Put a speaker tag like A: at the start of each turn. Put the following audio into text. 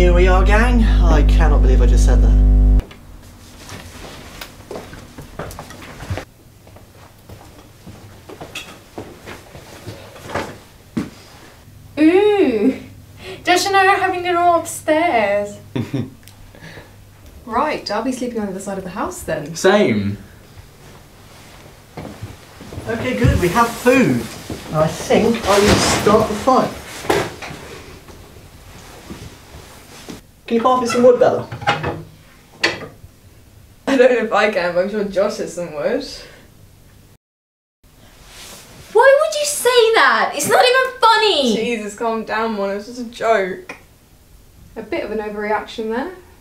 A: Here we are, gang. I cannot believe I just said that.
B: Ooh! Josh and I are having dinner upstairs.
C: Right, I'll be sleeping on the other side of the house then.
D: Same.
A: Okay, good. We have food. I think I will start the fire. Can you carve me some wood, Bella?
C: I don't know if I can, but I'm sure Josh has some wood.
B: Why would you say that? It's not even funny!
C: Jesus, calm down, Mona. It's just a joke. A bit of an overreaction there.